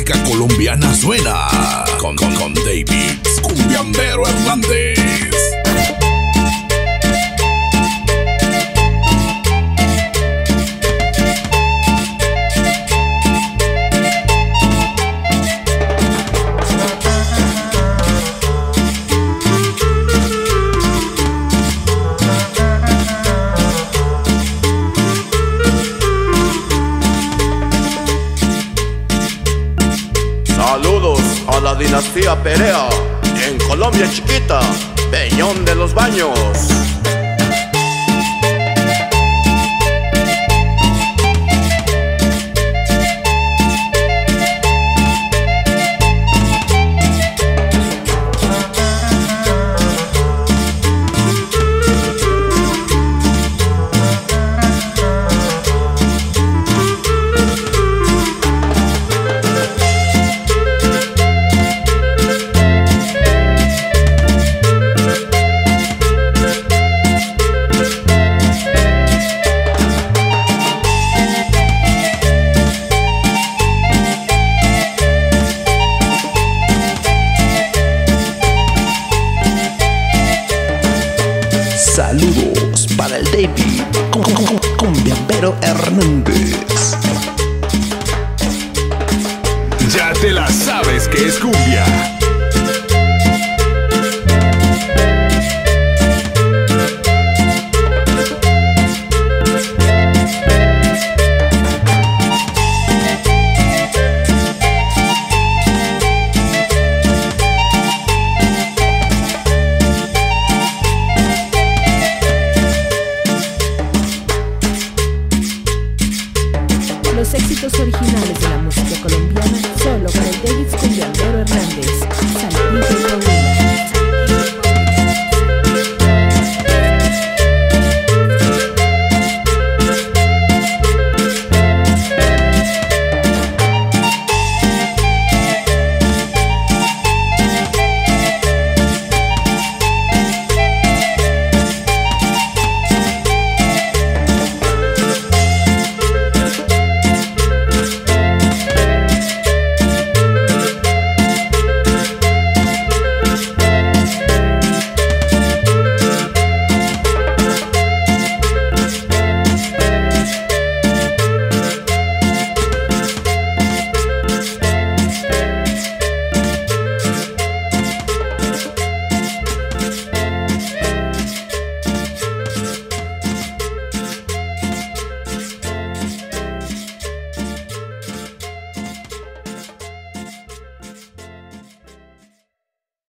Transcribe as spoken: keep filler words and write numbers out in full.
música colombiana suena con, con, con David Cumbiambero Hernández. Saludos a la dinastía Perea, en Colombia chiquita, Peñón de los Baños. Saludos para el David Cumbiambero Hernández. Ya te la sabes que es cumbia. Los éxitos originales de la música colombiana